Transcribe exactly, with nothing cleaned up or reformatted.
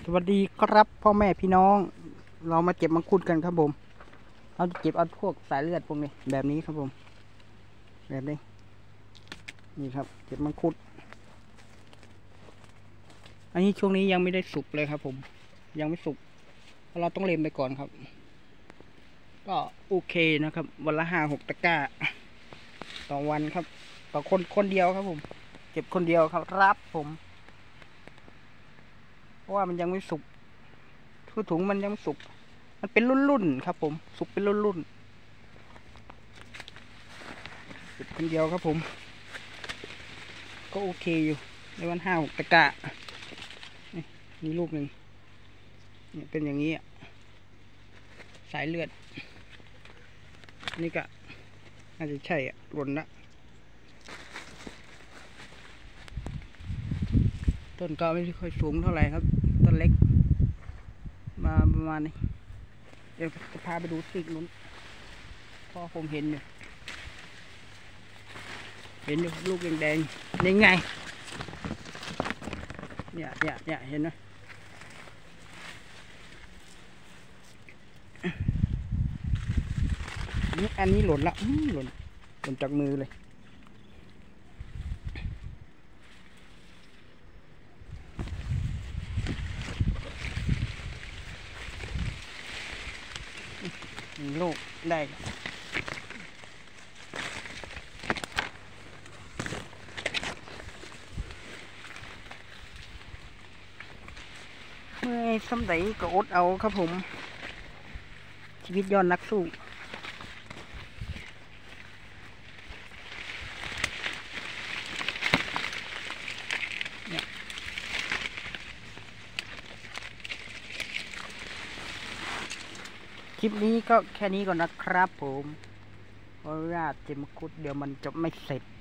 สวัสดีครับพ่อแม่พี่น้อง เรามาเก็บมังคุดกันครับผมเราจะเก็บเอาพวกสายเลือดพวกนี้แบบนี้ครับผมแบบนี้นี่ครับเก็บมังคุดอันนี้ช่วงนี้ยังไม่ได้สุกเลยครับผมยังไม่สุกเพราะเราต้องเล็มไปก่อนครับก็โอเคนะครับวันละห้าหกตะกร้าต่อวันครับต่อคนคนเดียวครับผมเก็บคนเดียวครับรับผมเพราะว่ามันยังไม่สุกทุกถุงมันยังไม่สุกมันเป็นรุ่นๆครับผมสุกเป็นรุ่นๆเก็บคนเดียวครับผมก็โอเคอยู่ในวันห้าหกตะกร้านี่มีลูกหนึ่งเนี่ยเป็นอย่างนี้สายเลือดนี่ก็น่าจะใช่อ่ะหล่นละต้นก็ไม่ค่อยสูงเท่าไหร่ครับต้นเล็กมาประมาณนี้เดี๋ยวจะพาไปดูซีกนู้นพอผมเห็นอยู่เห็นอยู่ลูกแดงๆนี่ไงเนี่ยเนี่ยเนี่ยเห็นไหมนี่อันนี้หล่นละหล่นหล่นจากมือเลยลูกได้เมื่อสมัยก็อดเอาครับผมชีวิตยอดนักสู้เนี่ยคลิปนี้ก็แค่นี้ก่อนนะครับผมเพราะว่าเจมคุดเดี๋ยวมันจะไม่เสร็จ